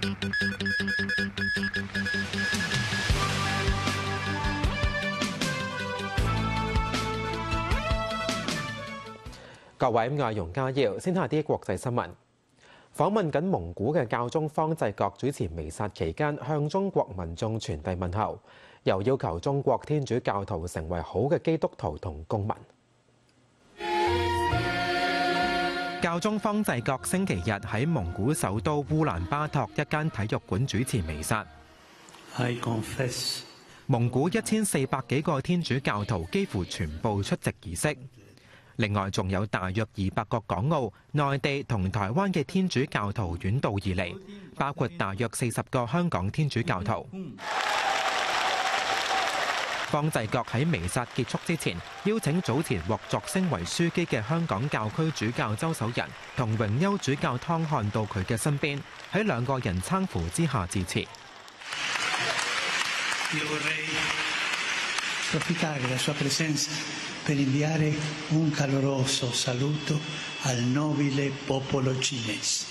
各位外傭家要，先睇下啲國際新聞。訪問緊蒙古嘅教宗方濟各主持彌撒期間，向中國民眾傳遞問候，又要求中國天主教徒成為好嘅基督徒同公民。教宗方濟各星期日喺蒙古首都烏蘭巴托一間體育館主持彌撒。蒙古1400幾個天主教徒幾乎全部出席儀式。另外，仲有大約200個港澳、內地同台灣嘅天主教徒遠道而嚟，包括大約40個香港天主教徒。方濟各喺彌撒結束之前，邀請早前獲擢升為書記嘅香港教區主教周守仁同榮休主教湯漢到佢嘅身邊，喺兩個人攙扶之下致辭。 per inviare un caloroso saluto al nobile popolo cinese.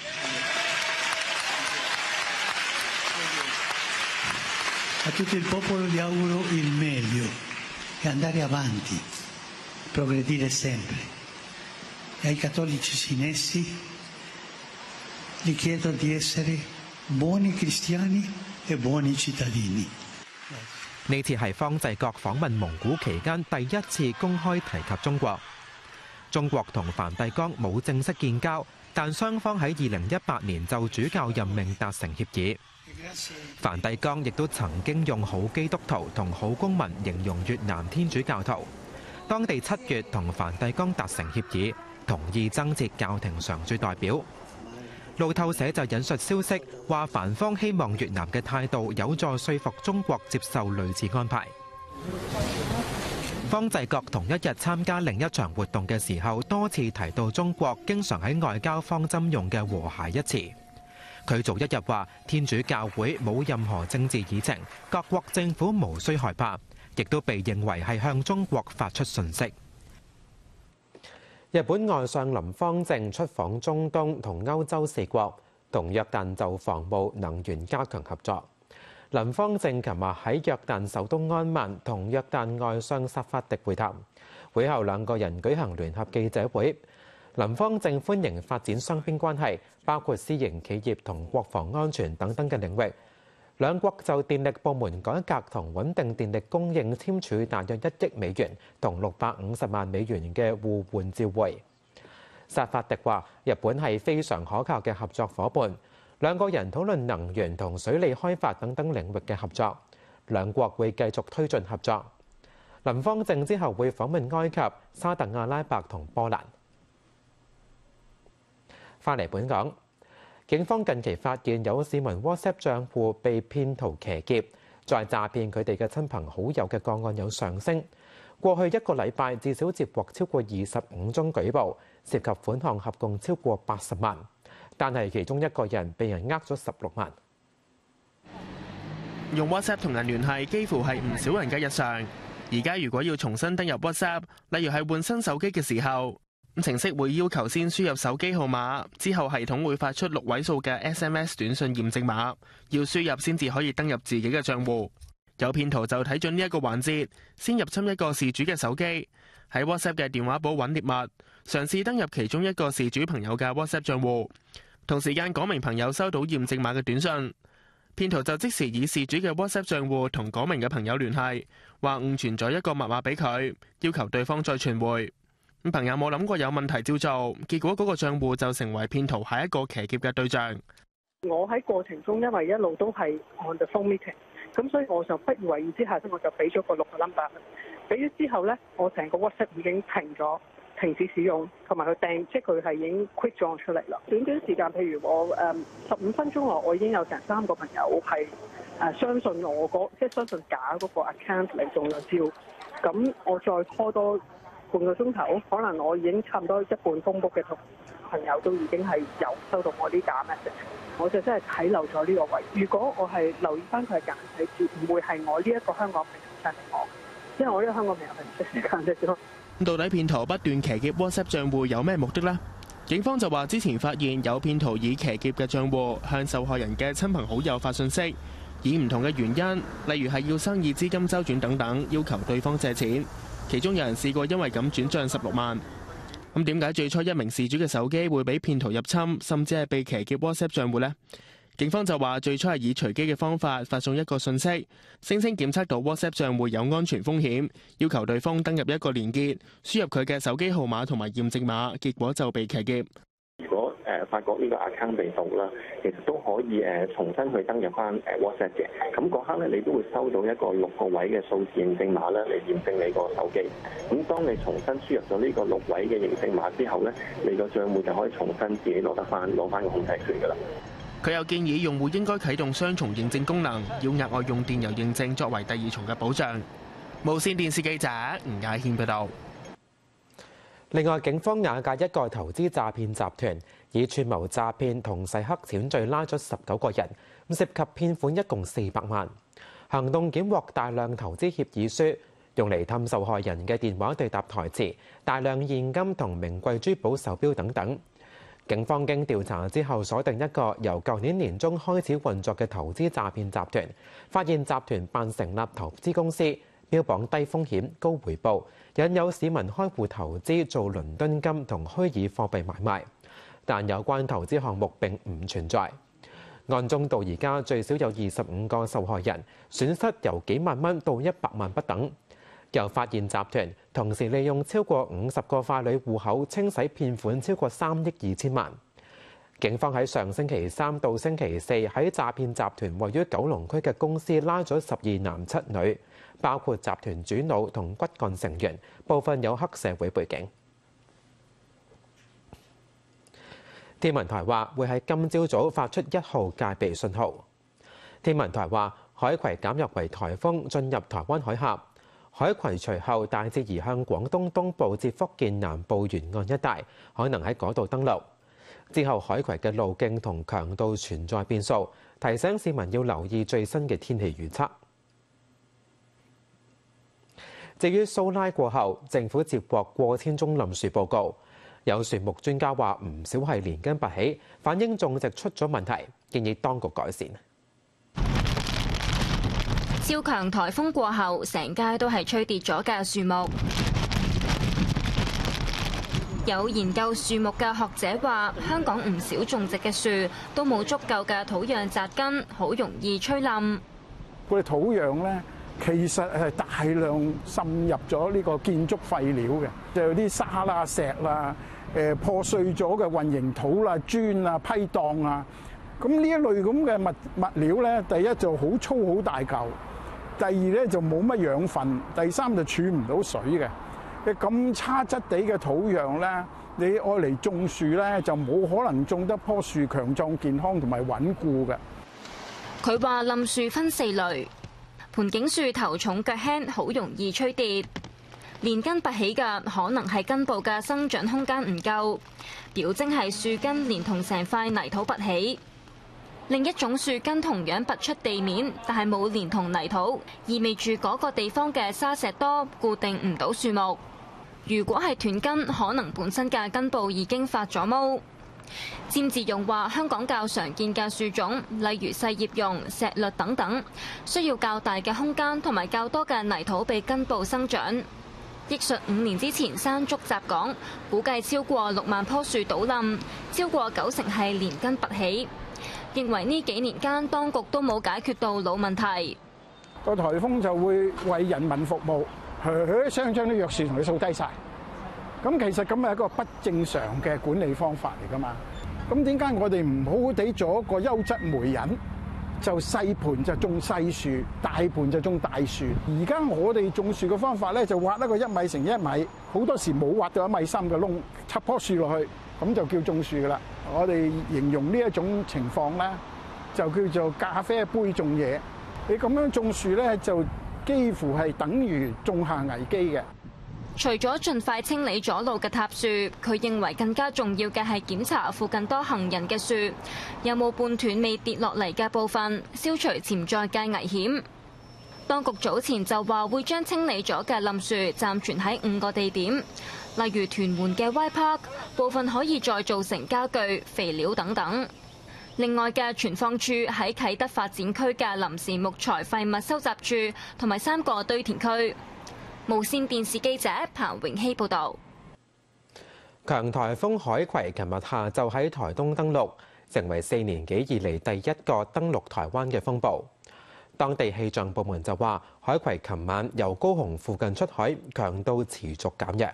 A tutto il popolo gli auguro il meglio e andare avanti, progredire sempre. E ai cattolici cinesi gli chiedo di essere buoni cristiani e buoni cittadini. 呢次係方濟各訪問蒙古期間第一次公開提及中國。中國同梵蒂岡冇正式建交，但雙方喺2018年就主教任命達成協議。梵蒂岡亦都曾經用好基督徒同好公民形容越南天主教徒。當地7月同梵蒂岡達成協議，同意增設教廷常駐代表。路透社就引述消息話，梵方希望越南嘅態度有助說服中國接受類似安排。方濟各同一日參加另一場活動嘅時候，多次提到中國經常喺外交方針用嘅和諧一詞。佢早一日話，天主教會冇任何政治議程，各國政府無需害怕，亦都被認為係向中國發出訊息。日本外相林芳正出訪中東同歐洲4國，同約旦就防務能源加強合作。林芳正琴日喺約旦首都安曼同約旦外相薩法迪會談，會後兩個人舉行聯合記者會。林芳正歡迎發展雙邊關係，包括私營企業同國防安全等等嘅領域。兩國就電力部門改革同穩定電力供應簽署大約1億美元同650萬美元嘅互換照會。薩法迪話：日本係非常可靠嘅合作伙伴，兩個人討論能源同水利開發等等領域嘅合作，兩國會繼續推進合作。林芳正之後會訪問埃及、沙特阿拉伯同波蘭。返嚟本港。警方近期發現有市民 WhatsApp 賬戶被騙徒騎劫，再詐騙佢哋嘅親朋好友嘅個案有上升。過去1個禮拜至少接獲超過25宗舉報，涉及款項合共超過80萬，但係其中一個人被人呃咗16萬。 用 WhatsApp 同人聯繫幾乎係唔少人嘅日常。而家如果要重新登入 WhatsApp， 例如係換新手機嘅時候，程式會要求先輸入手機號碼，之後系統會發出6位數嘅 SMS 短信驗證碼，要輸入先至可以登入自己嘅賬戶。有騙徒就睇準呢一個環節，先入侵一個事主嘅手機，喺 WhatsApp 嘅電話簿揾獵物，嘗試登入其中一個事主朋友嘅 WhatsApp 賬戶，同時間講明朋友收到驗證碼嘅短信。騙徒就即時以事主嘅 WhatsApp 賬戶同講明嘅朋友聯繫，話誤傳咗一個密碼俾佢，要求對方再傳回。朋友冇諗過有問題照做，結果嗰個賬戶就成為騙徒下一個騎劫嘅對象。 我喺過程中因為一路都係 on the phone meeting， 咁所以我就不以為意之下，我就俾咗個6個 number。俾咗之後呢，我成個 WhatsApp 已經停止使用，同埋佢訂，即係佢係已經 quit 咗出嚟啦。短時間，譬如我15分鐘內，我已經有成3個朋友係相信我即係相信假嗰個 account 嚟中咗招。咁我再拖多半個鐘頭，可能我已經差唔多一半 Facebook 嘅朋友都已經係有收到我啲假 message， 我就真係睇漏咗呢個位。如果我係留意翻佢係簡體字，唔會係我呢一個香港朋友 send 俾我，因為我呢個香港朋友係唔識時間啫。 到底騙徒不斷騎劫 WhatsApp 賬戶有咩目的呢？ 警方就話之前發現有騙徒以騎劫嘅帳戶向受害人嘅親朋好友發信息，以唔同嘅原因，例如係要生意資金周轉等等，要求對方借錢。其中有人試過因為咁轉帳16萬。咁點解最初一名事主嘅手機會俾騙徒入侵，甚至係被騎劫 WhatsApp 帳戶呢？警方就話最初係以隨機嘅方法發送一個信息，聲稱檢測到 WhatsApp 帳戶有安全風險，要求對方登入一個連結，輸入佢嘅手機號碼同埋驗證碼，結果就被騎劫。 如果發覺呢個 account 被盜啦，其實都可以重新去登入翻WhatsApp 嘅。咁嗰刻咧，你都會收到一個6個位嘅數字驗證碼咧，嚟驗證你個手機。咁當你重新輸入咗呢個6位嘅驗證碼之後咧，你個帳戶就可以重新自己攞翻個控制權㗎啦。 佢又建議用戶應該啟動雙重認證功能，要額外用電郵認證作為第2重嘅保障。無線電視記者吳亞軒報導。 另外，警方瓦解一個投資詐騙集團，以串謀詐騙同洗黑錢罪拉咗19個人，涉及騙款一共400萬。行動檢獲大量投資協議書，用嚟氹受害人嘅電話對答台詞、大量現金同名貴珠寶手錶等等。警方經調查之後，鎖定一個由舊年年中開始運作嘅投資詐騙集團，發現集團辦成立投資公司，標榜低風險高回報，引誘市民開戶投資做倫敦金同虛擬貨幣買賣，但有關投資項目並唔存在。案中到而家最少有25個受害人，損失由幾萬蚊到100萬不等。又發現集團同時利用超過50個傀儡戶口清洗騙款超過3億2千萬。警方喺上星期3到星期4喺詐騙集團位於九龍區嘅公司拉咗12男7女，包括集團主腦同骨幹成員，部分有黑社會背景。天文台話會喺今朝早發出1號戒備信號。天文台話海葵減弱為颱風進入台灣海峽，海葵隨後大致移向廣東東部至福建南部沿岸一帶，可能喺嗰度登陸。之後海葵嘅路徑同強度存在變數，提醒市民要留意最新嘅天氣預測。至於蘇拉過後，政府接獲過千宗冧樹報告，有樹木專家話唔少係連根拔起，反映種植出咗問題，建議當局改善。 超強颱風過後，成街都係吹跌咗嘅樹木。有研究樹木嘅學者話，香港唔少種植嘅樹都冇足夠嘅土壤扎根，好容易吹冧。 佢哋土壤咧，其實係大量滲入咗呢個建築廢料嘅，就有啲沙啦、石啦、破碎咗嘅混凝土啦、磚啊、批盪啊。咁呢一類咁嘅物料咧，第一就好粗好大嚿，第二咧就冇乜養分，第三就儲唔到水嘅。咁差質地嘅土壤咧，你愛嚟種樹咧，就冇可能種得棵樹強壯健康同埋穩固嘅。 佢話冧樹分4類，盤景樹頭重腳輕，好容易吹跌；連根拔起嘅可能係根部嘅生長空間唔夠，表徵係樹根連同成塊泥土拔起。另一種樹根同樣拔出地面，但係冇連同泥土，意味住嗰個地方嘅沙石多，固定唔到樹木。如果係斷根，可能本身嘅根部已經發咗毛。詹志勇話：香港較常見嘅樹種，例如細葉榕、石栗等等，需要較大嘅空間同埋較多嘅泥土俾根部生長。憶述5年之前山竹襲港，估計超過6萬棵樹倒冧，超過90%係連根拔起。認為呢幾年間當局都冇解決到老問題。 個颱風就會為人民服務，將啲藥樹同佢掃低晒。咁其實咁係一個不正常嘅管理方法嚟㗎嘛。咁點解我哋唔好好地做一個優質媒人，就細盤就種細樹，大盤就種大樹。而家我哋種樹嘅方法咧，就挖一個1米乘1米，好多時冇挖到1米深嘅窿，插棵樹落去，咁就叫種樹㗎啦。我哋形容呢一種情況咧，就叫做咖啡杯種嘢。你咁樣種樹咧，就幾乎係等於種下危機嘅。 除咗盡快清理阻路嘅塌樹，佢認為更加重要嘅係檢查附近多行人嘅樹，有冇半斷未跌落嚟嘅部分，消除潛在嘅危險。當局早前就話會將清理咗嘅冧樹暫存喺5個地點，例如屯門嘅 Y Park、 部分可以再造成家具、肥料等等。另外嘅存放處喺啟德發展區嘅臨時木材廢物收集處同埋3個堆填區。無線電視記者彭永熙報導。 強颱風海葵琴日下晝喺台東登陸，成為4年幾以嚟第一個登陸台灣嘅風暴。當地氣象部門就話，海葵琴晚由高雄附近出海，強度持續減弱。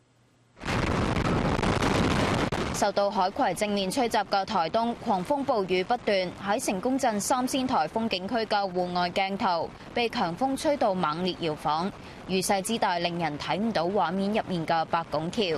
受到海葵正面吹襲嘅台東，狂風暴雨不斷，喺成功鎮3仙台風景區嘅戶外鏡頭被強風吹到猛烈搖晃，雨勢之大令人睇唔到畫面入面嘅白拱橋。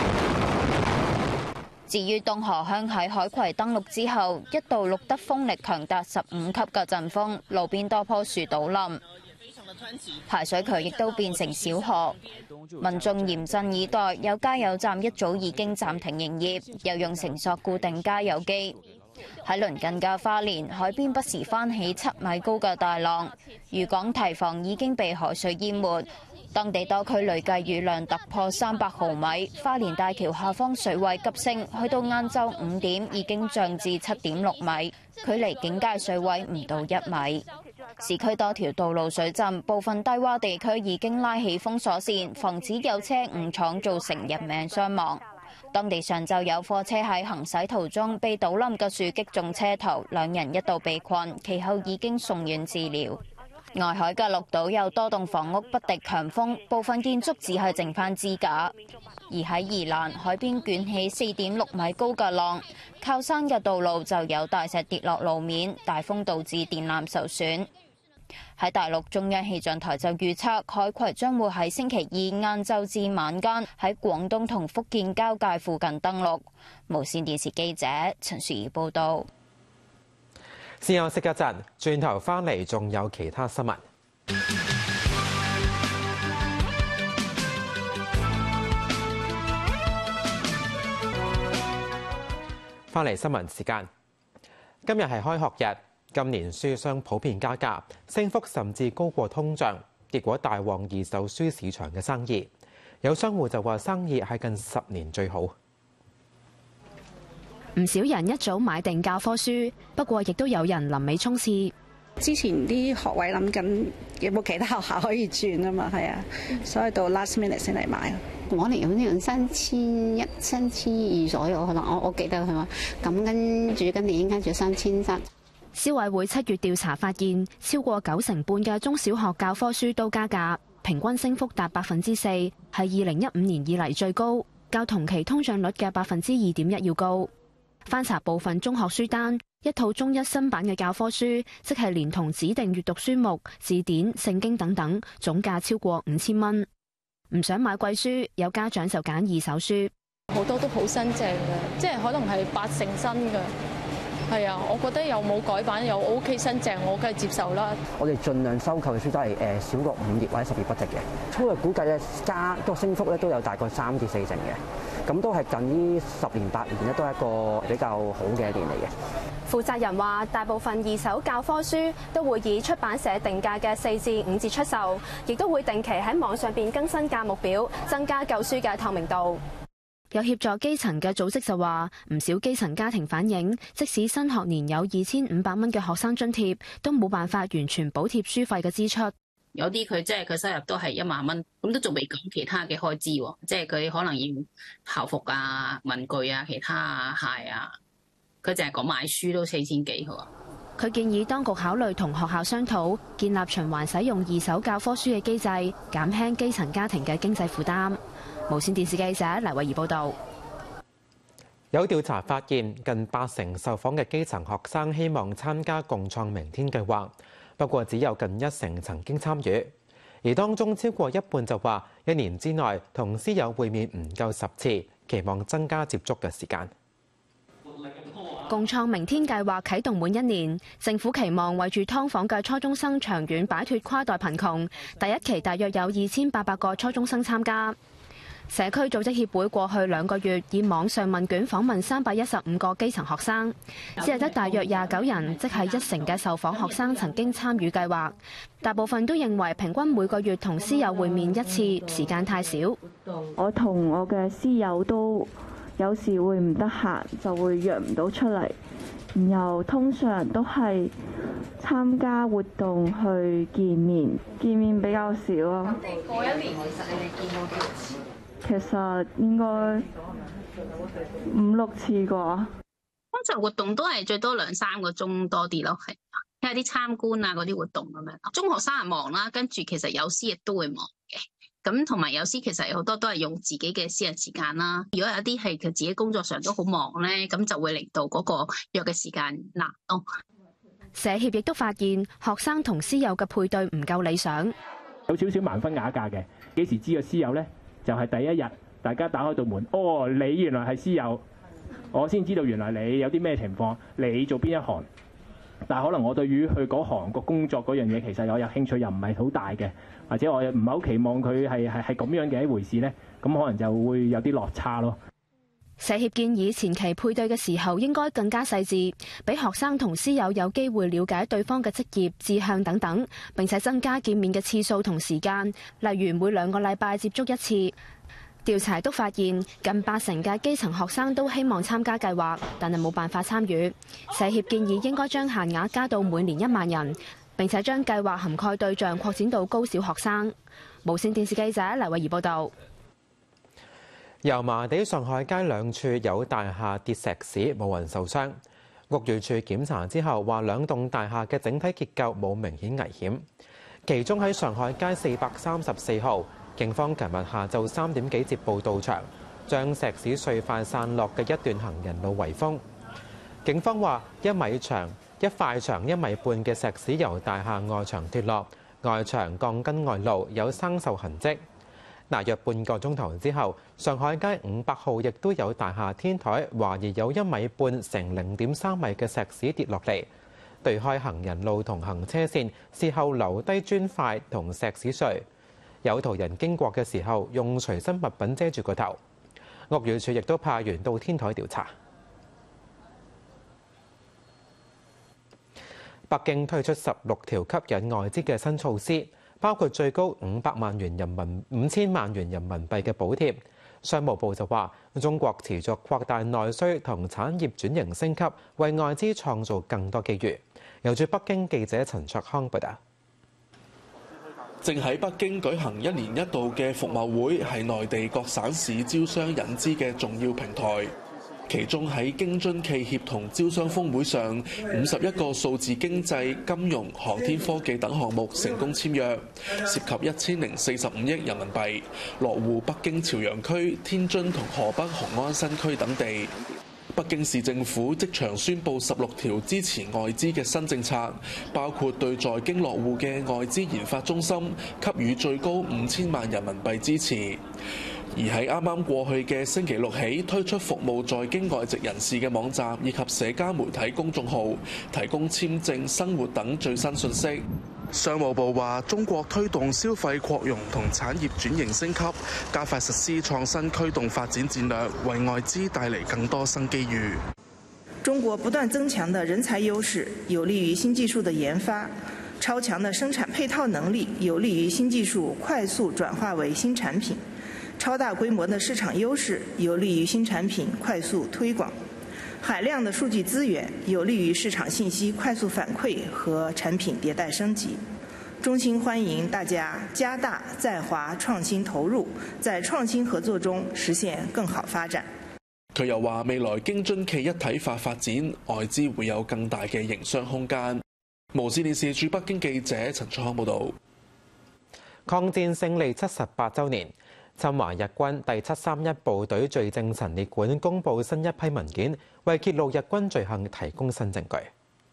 至於東河鄉喺海葵登陸之後，一度錄得風力強達15級嘅陣風，路邊多棵樹倒冧，排水渠亦都變成小河，民眾嚴陣以待。有加油站一早已經暫停營業，又用繩索固定加油機。喺鄰近嘅花蓮，海邊不時翻起7米高嘅大浪，漁港堤防已經被海水淹沒。當地多區累計雨量突破300毫米，花蓮大橋下方水位急升，去到晏晝5點已經漲至7.6米，距離警戒水位唔到1米。市區多條道路水浸，部分低窪地區已經拉起封鎖線，防止有車誤闖造成人命傷亡。當地上晝有貨車喺行駛途中被倒冧嘅樹擊中車頭，2人一度被困，其後已經送院治療。外海嘅綠島有多棟房屋不敵強風，部分建築只係剩返支架。而喺宜蘭海邊捲起4.6米高嘅浪，靠山嘅道路就有大石跌落路面，大風導致電纜受損。喺大陸中央氣象台就預測，海葵將會喺星期2晏晝至晚間喺廣東同福建交界附近登陸。無線電視記者陳雪兒報導。 先休息一陣，轉頭翻嚟仲有其他新聞。翻嚟新聞時間，今日係開學日，今年書商普遍加價，升幅甚至高過通脹，結果大旺二手書市場嘅生意。有商戶就話生意係近10年最好。 唔少人一早買定教科書，不過亦都有人臨尾衝刺。 之前啲學位諗緊有冇其他學校可以轉啊嘛，係啊，所以到 last minute 先嚟買。 我哋用3100、3200左右，可能我記得係嘛。咁跟住今年應該仲3300。 消委會7月調查發現，超過90%半嘅中小學教科書都加價，平均升幅達4%，係2015年以嚟最高，較同期通脹率嘅2.1%要高。翻查部分中學書單，一套中一新版嘅教科書，即係連同指定閱讀書目、字典、聖經等等，總價超過5000蚊。唔想買貴書，有家長就揀二手書。 好多都好新淨嘅，即係可能係8成新嘅。係啊，我覺得又冇改版又 OK 新淨，我梗係接受啦。 我哋盡量收購嘅書都係少過5頁或者10頁不值嘅。粗略估計咧，加個升幅咧都有大概3至4成嘅。咁都係近呢10年8年咧，都係一個比較好嘅一年嚟嘅。 負責人話，大部分二手教科書都會以出版社定價嘅4至5折出售，亦都會定期喺網上邊更新價目表，增加舊書嘅透明度。 有協助基層嘅組織就話，唔少基層家庭反映，即使新學年有2500蚊嘅學生津貼，都冇辦法完全補貼書費嘅支出。 有啲佢即係佢收入都係1萬蚊，咁都仲未講其他嘅開支喎，即係佢可能要校服啊、文具啊、其他啊、鞋啊，佢淨係講買書都4000幾喎。 佢建議當局考慮同學校商討，建立循環使用二手教科書嘅機制，減輕基層家庭嘅經濟負擔。無線電視記者黎慧儀報導。 有調查發現，近80%受訪嘅基層學生希望參加共創明天計劃，不過只有近1成曾經參與，而當中超過一半就話1年之內同師友會面唔夠10次，期望增加接觸嘅時間。 共創明天計劃啟動滿1年，政府期望為住劏房嘅初中生長遠擺脫跨代貧窮。第一期大約有2800個初中生參加。社區組織協會過去2個月以網上問卷訪問315個基層學生，只係得大約29人，即係1成嘅受訪學生曾經參與計劃。大部分都認為平均每個月同師友會面1次，時間太少。 我同我嘅師友都有時會唔得閒，就會約唔到出嚟。然後通常都係參加活動去見面比較少咯。 過一年其實你哋見過幾多次？ 其實應該5-6次啩。 通常活動都係最多2-3個鐘多啲咯，係因為啲參觀啊嗰啲活動咁樣。中學生係忙啦，跟住其實有師亦都會忙嘅。咁同埋有時其實有好多都係用自己嘅私人時間啦。如果有啲係佢自己工作上都好忙咧，咁就會令到嗰個約嘅時間難咯。 社協亦都發現學生同師友嘅配對唔夠理想， 有少少盲婚啞嫁嘅。幾時知個師友咧？就係第一日大家打開道門，哦，你原來係師友，我先知道原來你有啲咩情況，你做邊一行。但係可能我對於佢嗰行個工作嗰樣嘢，其實我有興趣又唔係好大嘅，或者我又唔係好期望佢係咁樣嘅一回事呢，咁可能就會有啲落差咯。 社協建議前期配對嘅時候應該更加細緻，俾學生同師友有機會了解對方嘅職業、志向等等，並且增加見面嘅次數同時間，例如每2個禮拜接觸1次。調查都發現，近80%嘅基層學生都希望參加計劃，但係冇辦法參與。社協建議應該將限額加到每年1萬人，並且將計劃涵蓋對象擴展到高小學生。無線電視記者黎慧儀報導。 油麻地上海街2處有大廈跌石屎，冇人受傷。屋宇署檢查之後話，2棟大廈嘅整體結構冇明顯危險。其中喺上海街434號，警方琴日下晝3點幾接報到場，將石屎碎塊散落嘅一段行人路圍封。警方話，1米長、1塊長1米半嘅石屎由大廈外牆跌落，外牆鋼筋外露，有生鏽痕跡。約半個鐘頭之後，上海街500號亦都有大廈天台懷疑有1米半乘0.3米嘅石屎跌落嚟，對開行人路同行車線，事後留低磚塊同石屎碎。有途人經過嘅時候，用隨身物品遮住個頭。屋宇署亦都派員到天台調查。北京推出16條吸引外資嘅新措施，包括最高500萬元人民5000萬元人民幣嘅補貼。商務部就話，中國持續擴大內需同產業轉型升級，為外資創造更多機遇。由駐北京記者陳卓康報道。 正喺北京舉行1年1度嘅服貿會，係內地各省市招商引資嘅重要平台。其中喺京津冀協同招商峰會上，51個數字經濟、金融、航天科技等項目成功簽約，涉及1045億人民幣，落戶北京朝陽區、天津同河北雄安新區等地。北京市政府即場宣布16條支持外資嘅新政策，包括對在京落戶嘅外資研發中心給予最高5000萬人民幣支持。而喺啱啱過去嘅星期六起，推出服務在京外籍人士嘅網站以及社交媒體公眾號，提供簽證、生活等最新信息。商務部話，中國推動消費擴容同產業轉型升級，加快實施創新驅動發展戰略，為外資帶嚟更多新機遇。 中國不斷增強的人才優勢，有利於新技術的研發；超強的生產配套能力，有利於新技術快速轉化為新產品；超大規模的市場優勢，有利於新產品快速推廣；海量的數據資源，有利於市場信息快速反饋和產品迭代升級。衷心歡迎大家加大在華創新投入，在創新合作中實現更好發展。 佢又話，未來京津冀一體化發展，外資會有更大嘅營商空間。無線電視駐北京記者陳楚康報導。 抗戰勝利78週年，侵華日軍第731部隊罪證陳列館公佈新一批文件，為揭露日軍罪行提供新證據。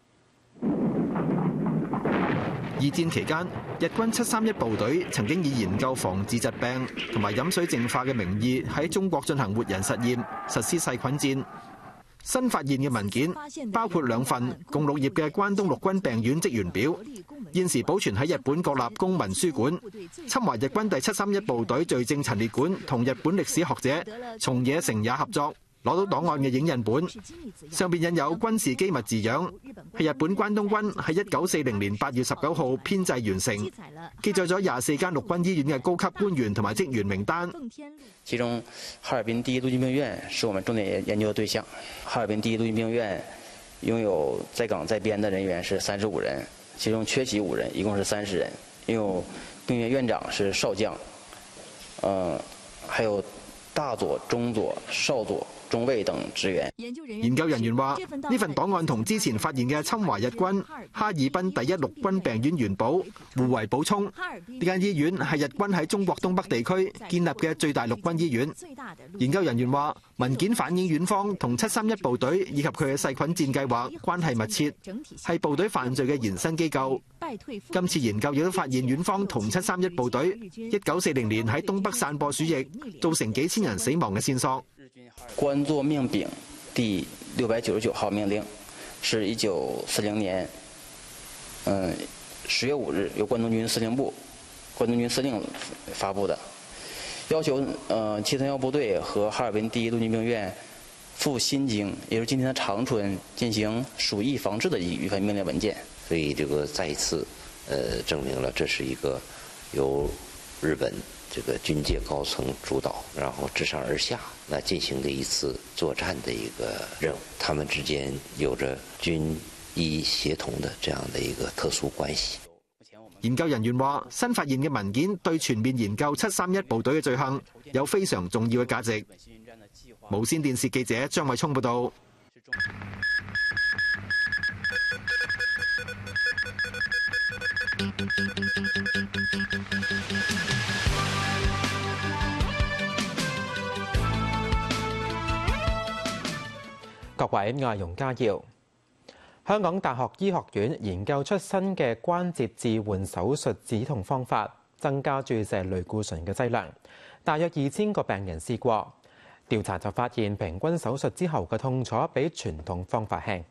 二戰期間，日軍731部隊曾經以研究防治疾病同埋飲水淨化嘅名義喺中國進行活人實驗，實施細菌戰。新發現嘅文件包括2份共6頁嘅關東陸軍病院職員表，現時保存喺日本國立公民書館。侵華日軍第731部隊罪證陳列館同日本歷史學者松野誠也合作， 攞到檔案嘅影印本，上邊印有軍事機密字樣，係日本關東軍喺1940年8月19號編製完成，記載咗24間陸軍醫院嘅高級官員同埋職員名單。 其中，哈爾濱第一陸軍病院是我們重點研究的對象。哈爾濱第一陸軍病院擁有在崗在編的人員是35人，其中缺席5人，一共是30人。擁有病院院長是少將，還有大佐、中佐、少佐、中尉等職員。 研究人員話：呢份檔案同之前發現嘅侵華日軍哈爾濱第一陸軍病院元寶互為補充。呢間醫院係日軍喺中國東北地區建立嘅最大陸軍醫院。研究人員話：文件反映院方同731部隊以及佢嘅細菌戰計劃關係密切，係部隊犯罪嘅延伸機構。今次研究亦都發現院方同731部隊1940年喺東北散播鼠疫，造成幾千人死亡嘅線索。 官作命丙第699號命令是1940年10月5日由關東軍司令部關東軍司令發布的，要求731部隊和哈爾濱第一陸軍病院赴新京，也就是今天的長春，進行鼠疫防治的一份命令文件。 所以這個再一次證明了這是一個由日本這個軍界高層主導，然後自上而下來進行的一次作戰的一個任務，他們之間有着軍醫協同的這樣的一個特殊關係。 研究人員話：新發現嘅文件對全面研究731部隊嘅罪行有非常重要嘅價值。無線電視記者張偉聰報導。 各位，我係容家耀。香港大學醫學院研究出新嘅關節置換手術止痛方法，增加注射類固醇嘅劑量。大約2000個病人試過，調查就發現平均手術之後嘅痛楚比傳統方法輕。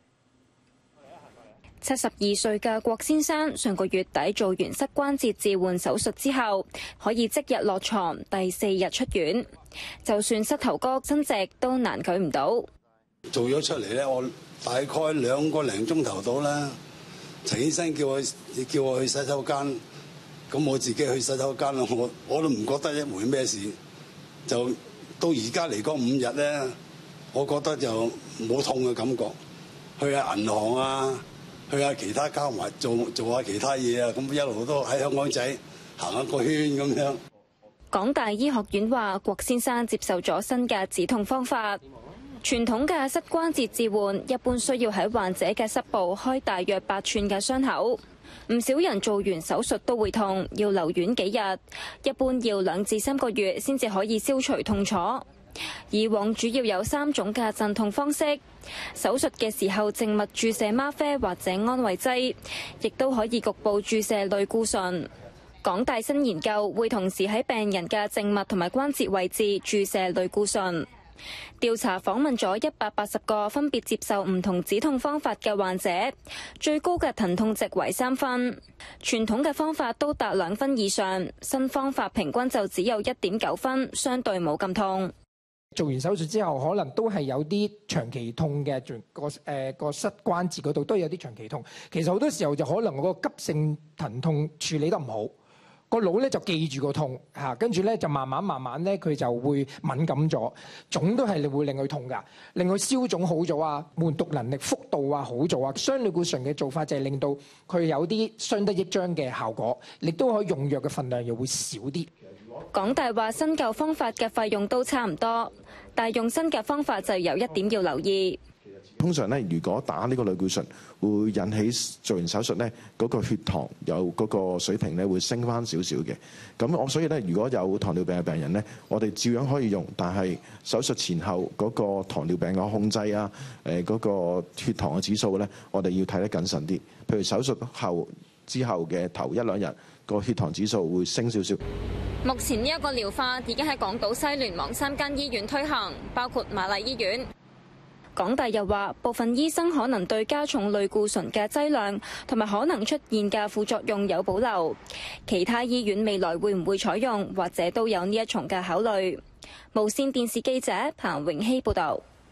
72歲嘅郭先生上個月底做完膝關節置換手術之後，可以即日落床，第4日出院。就算膝頭哥伸直都難舉唔到。 做咗出嚟咧，我大概2個零鐘頭到啦。陳醫生叫我去洗手間，咁我自己去洗手間啦。我都唔覺得一回咩事。就到而家嚟講5日咧，我覺得就冇痛嘅感覺。去下銀行啊，去下其他交埋做下其他嘢啊，咁一路都喺香港仔行一個圈咁樣。 港大醫學院話，郭先生接受咗新嘅止痛方法。傳統嘅膝關節置換一般需要喺患者嘅膝部開大約8寸嘅傷口，唔少人做完手術都會痛，要留院幾日，一般要2至3個月先至可以消除痛楚。以往主要有3種嘅鎮痛方式，手術嘅時候靜脈注射嗎啡或者安慰劑，亦都可以局部注射類固醇。港大新研究會同時喺病人嘅靜脈同埋關節位置注射類固醇。調查訪問咗180個分別接受唔同止痛方法嘅患者，最高嘅疼痛值為3分，傳統嘅方法都達2分以上，新方法平均就只有1.9分，相對冇咁痛。 做完手術之後，可能都係有啲長期痛嘅，個膝關節嗰度都有啲長期痛。其實好多時候就可能個急性疼痛處理得唔好。個腦咧就記住個痛嚇，跟住咧就慢慢咧佢就會敏感咗，腫都係會令佢痛㗎，令佢消腫好咗啊，悶毒能力幅度啊好咗啊。雙類固醇嘅做法就係令到佢有啲相得益彰嘅效果，亦都可以用藥嘅份量又會少啲。 港大話新舊方法嘅費用都差唔多，但係用新嘅方法就有一點要留意。 通常咧，如果打呢個類固醇，會引起做完手術咧嗰個血糖有嗰個水平咧會升翻少少嘅。咁所以咧，如果有糖尿病嘅病人咧，我哋照樣可以用，但係手術前後嗰個糖尿病嘅控制啊，嗰個血糖嘅指數咧，我哋要睇得謹慎啲。譬如手術之後嘅頭1-2日，個血糖指數會升少少。 目前呢一個療法已經喺港島西聯網3間醫院推行，包括瑪麗醫院。港大又話，部分醫生可能對加重類固醇嘅劑量同埋可能出現嘅副作用有保留。其他醫院未來會唔會採用，或者都有呢一重嘅考慮。無線電視記者彭永熙報導。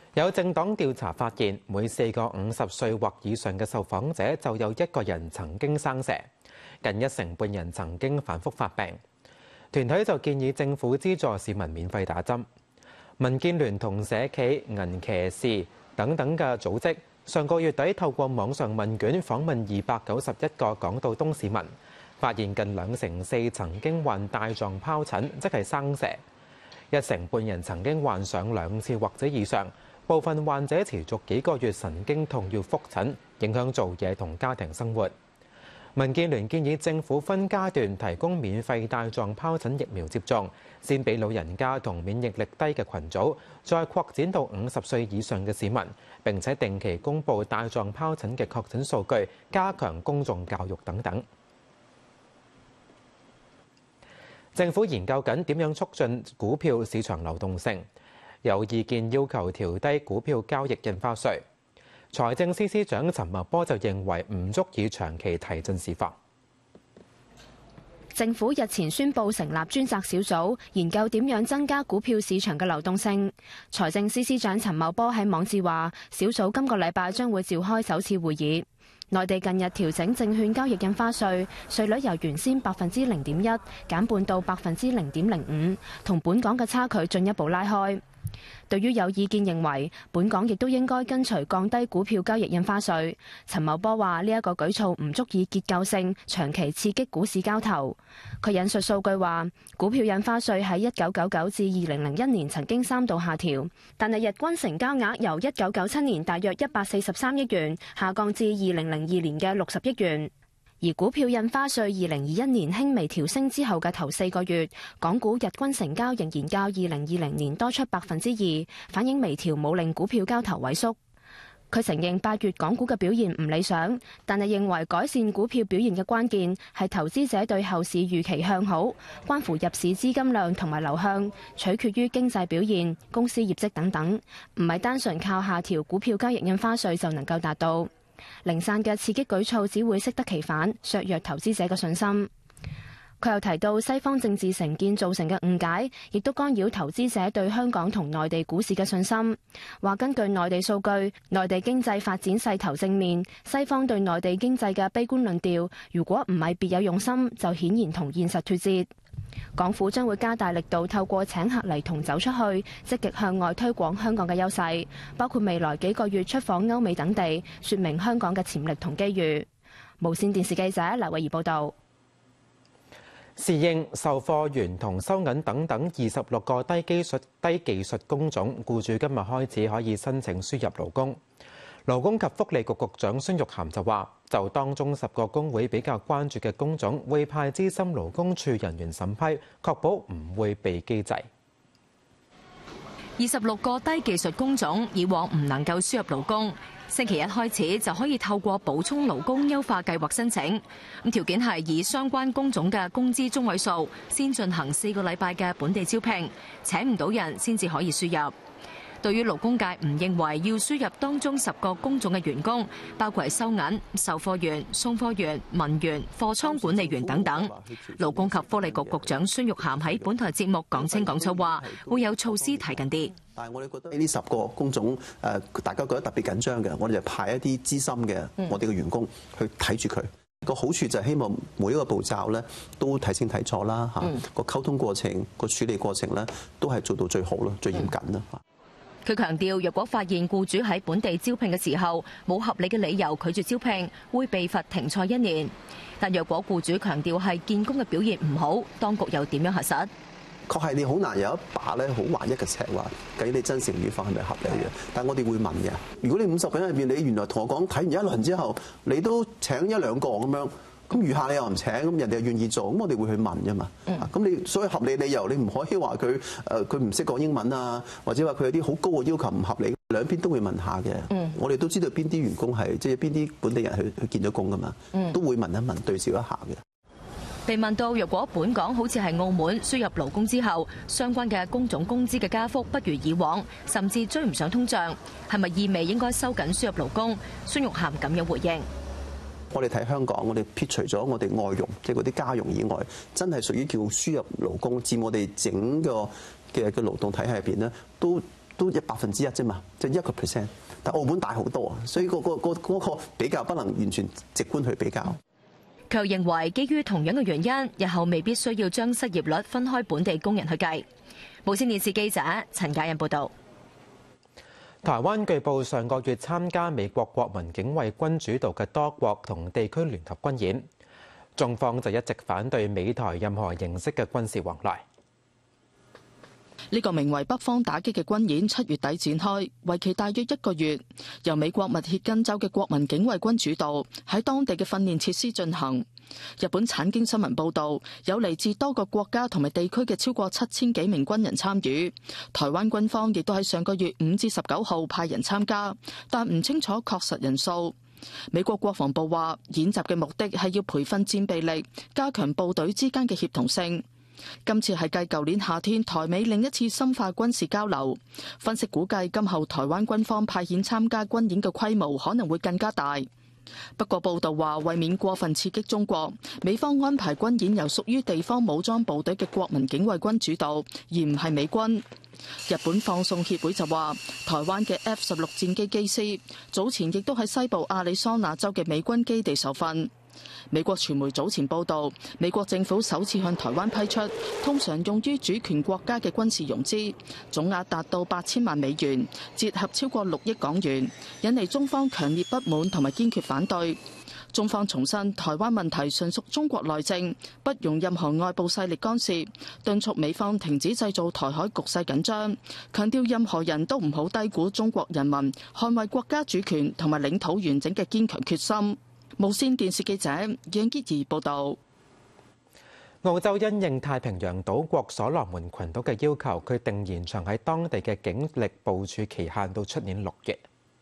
有政黨調查發現，每4個50歲或以上嘅受訪者就有1個人曾經生蛇，近1成半人曾經反覆發病。團體就建議政府資助市民免費打針。民建聯同社企、銀騎士等等嘅組織，上個月底透過網上問卷訪問291個港島東市民，發現近2成4曾經患帶狀疱疹，即係生蛇。1成半人曾經患上2次或者以上。部分患者持續幾個月神經痛要覆診，影響做嘢同家庭生活。民建聯建議政府分階段提供免費帶狀疱疹疫苗接種，先俾老人家同免疫力低嘅群組，再擴展到50歲以上嘅市民，並且定期公佈帶狀疱疹嘅確診數據，加強公眾教育等等。政府研究緊點樣促進股票市場流動性。有意見要求調低股票交易印花稅，財政司司長陳茂波就認為唔足以長期提振市況。 政府日前宣布成立專責小組，研究點樣增加股票市場嘅流動性。財政司司長陳茂波喺網誌話，小組今個禮拜將會召開首次會議。內地近日調整證券交易印花稅，稅率由原先0.1%減半到0.05%，同本港嘅差距進一步拉開。對於有意見認為本港亦都應該跟隨降低股票交易印花稅，陳茂波話呢一個舉措唔足以結構性長期刺激股市交投。佢引述數據話，股票印花稅喺1999至2001年曾經3度下調，但係日均成交額由1997年大約143億元下降至2002年嘅60億元。而股票印花稅2021年輕微調升之後嘅頭4個月，港股日均成交仍然較2020年多出2%，反映微調冇令股票交投萎縮。佢承認8月港股嘅表現唔理想，但係認為改善股票表現嘅關鍵係投資者對後市預期向好，關乎入市資金量同埋流向，取決於經濟表現、公司業績等等，唔係單純靠下調股票交易印花稅就能夠達到。零散嘅刺激舉措只會適得其反，削弱投資者嘅信心。佢又提到西方政治成見造成嘅誤解，亦都干擾投資者對香港同內地股市嘅信心。話根據內地數據，內地經濟發展勢頭正面，西方對內地經濟嘅悲觀論調，如果唔係別有用心，就顯然同現實脫節。港府將會加大力度，透過請客嚟同走出去，積極向外推廣香港嘅優勢，包括未來幾個月出訪歐美等地，說明香港嘅潛力同機遇。無線電視記者黎慧儀報道。 侍應、售貨員同收銀等等26個低技術工種，僱主今日開始可以申請輸入勞工。勞工及福利局局長孫玉菡就話，就當中10個工會比較關注嘅工種，會派資深勞工處人員審批，確保唔會被機制。 26個低技術工種以往唔能夠輸入勞工，星期一開始就可以透過補充勞工優化計劃申請。咁條件係以相關工種嘅工資中位數，先進行4個禮拜嘅本地招聘，請唔到人先至可以輸入。對於勞工界唔認為要輸入當中10個工種嘅員工，包括係收銀、售貨員、送貨員、文員、貨倉管理員等等，勞工及福利局局長孫玉菡喺本台節目講清講楚話，會有措施睇緊啲。 但係我哋覺得呢10個工種大家覺得特別緊張嘅，我哋就派一啲資深嘅我哋嘅員工去睇住佢。個好處就係希望每一個步驟咧都睇清睇楚啦，個溝通過程、個處理過程咧都係做到最好咯，最嚴謹啦。 佢強調，若果發現僱主喺本地招聘嘅時候冇合理嘅理由拒絕招聘，會被罰停賽1年。但若果僱主強調係見工嘅表現唔好，當局又點樣核實？ 確係你好難有一把咧好劃一嘅尺話，究竟你真誠與否係咪合理嘅？但係我哋會問嘅。如果你50個人入邊，你原來同我講睇完一輪之後，你都請1、2個咁樣。咁餘下你又唔請，咁人哋又願意做，咁我哋會去問啫嘛。咁你所謂合理理由，你唔可以話佢唔識講英文啊，或者話佢有啲好高嘅要求唔合理，兩邊都會問下嘅。我哋都知道邊啲員工係即係邊啲本地人去見咗工噶嘛，都會問一問對照一下嘅。 被問到若果本港好似係澳門輸入勞工之後，相關嘅工種工資嘅加幅不如以往，甚至追唔上通脹，係咪意味應該收緊輸入勞工？孫玉菡咁樣回應。 我哋睇香港，我哋撇除咗我哋外傭，即係嗰啲家傭以外，真係屬於叫輸入勞工，佔我哋整個嘅勞動體系入邊咧，都都1%啫嘛，即係1%。但澳門大好多，所以嗰個比較不能完全直觀去比較。 佢又認為，基於同樣嘅原因，日後未必需要將失業率分開本地工人去計。無線電視記者陳嘉欣報導。 台灣據報上個月參加美國國民警衛軍主導嘅多國同地區聯合軍演，中方就一直反對美台任何形式嘅軍事往來。 呢個名為北方打擊嘅軍演7月底展開，為期大約1個月，由美國密歇根州嘅國民警衛軍主導，喺當地嘅訓練設施進行。日本產經新聞報導，有嚟自多個國家同埋地區嘅超過7000幾名軍人參與。台灣軍方亦都喺上個月5至19號派人參加，但唔清楚確實人數。美國國防部話，演習嘅目的係要培訓戰備力，加強部隊之間嘅協同性。今次係繼舊年夏天台美另一次深化軍事交流，分析估計今後台灣軍方派遣參加軍演嘅規模可能會更加大。不過報道話，為免過分刺激中國，美方安排軍演由屬於地方武裝部隊嘅國民警衛軍主導，而唔係美軍。日本放送協會就話，台灣嘅 F-16戰機機師早前亦都喺西部亞利桑那州嘅美軍基地受訓。美國傳媒早前報道，美國政府首次向台灣批出通常用於主權國家嘅軍事融資，總額達到8000萬美元，折合超過6億港元，引嚟中方強烈不滿同埋堅決反對。中方重申，台灣問題純屬中國內政，不容任何外部勢力干涉，敦促美方停止製造台海局勢緊張，強調任何人都唔好低估中國人民捍衛國家主權同埋領土完整嘅堅強決心。無線電視記者楊潔儀報導。 澳洲因應太平洋島國所羅門群島嘅要求，決定延長喺當地嘅警力部署期限到出年6月。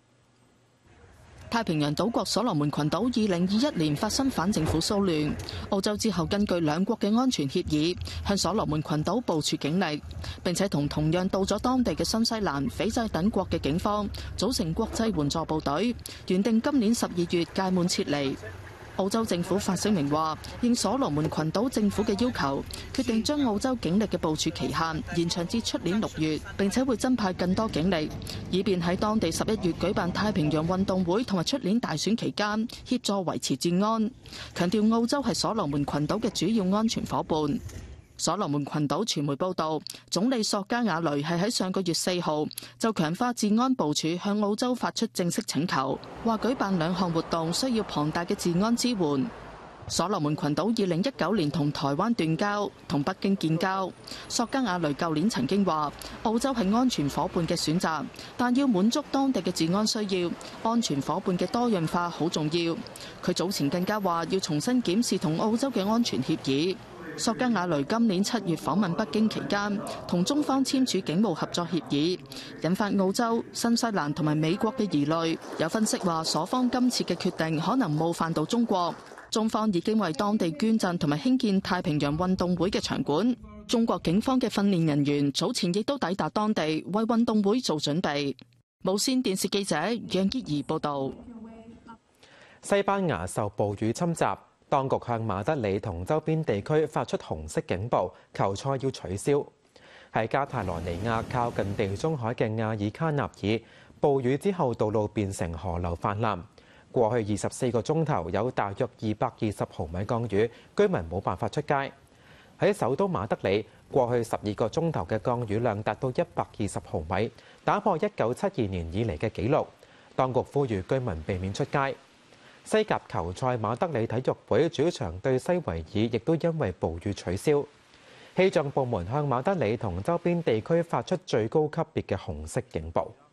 太平洋島國所羅門群島2021年發生反政府騷亂，澳洲之後根據兩國嘅安全協議，向所羅門群島部署警力，並且同樣到咗當地嘅新西蘭、斐濟等國嘅警方組成國際援助部隊，原定今年12月屆滿撤離。澳洲政府發聲明話，應所羅門群島政府嘅要求，決定將澳洲警力嘅部署期限延長至出年6月，並且會增派更多警力，以便喺當地11月舉辦太平洋運動會同埋出年大選期間協助維持治安。強調澳洲係所羅門群島嘅主要安全夥伴。所羅門群島傳媒報導，總理索加瓦雷係喺上個月4號就強化治安部署向澳洲發出正式請求，話舉辦2項活動需要龐大嘅治安支援。所羅門群島2019年同台灣斷交，同北京建交。索加瓦雷舊年曾經話，澳洲係安全夥伴嘅選擇，但要滿足當地嘅治安需要，安全夥伴嘅多樣化好重要。佢早前更加話要重新檢視同澳洲嘅安全協議。索加瓦雷今年7月訪問北京期間，同中方簽署警務合作協議，引發澳洲、新西蘭同埋美國嘅疑慮。有分析話，所方今次嘅決定可能冒犯到中國。中方已經為當地捐贈同埋興建太平洋運動會嘅場館。中國警方嘅訓練人員早前亦都抵達當地，為運動會做準備。無線電視記者楊潔儀報導。 西班牙受暴雨侵襲。當局向馬德里同周邊地區發出紅色警報，球賽要取消。喺加泰羅尼亞靠近地中海嘅亞爾卡納爾，暴雨之後道路變成河流泛濫。過去24個鐘頭有大約220毫米降雨，居民冇辦法出街。喺首都馬德里，過去12個鐘頭嘅降雨量達到120毫米，打破1972年以嚟嘅紀錄。當局呼籲居民避免出街。西甲球賽馬德里體育會主場對西維爾，亦都因為暴雨取消。氣象部門向馬德里同周邊地區發出最高級別嘅紅色警報。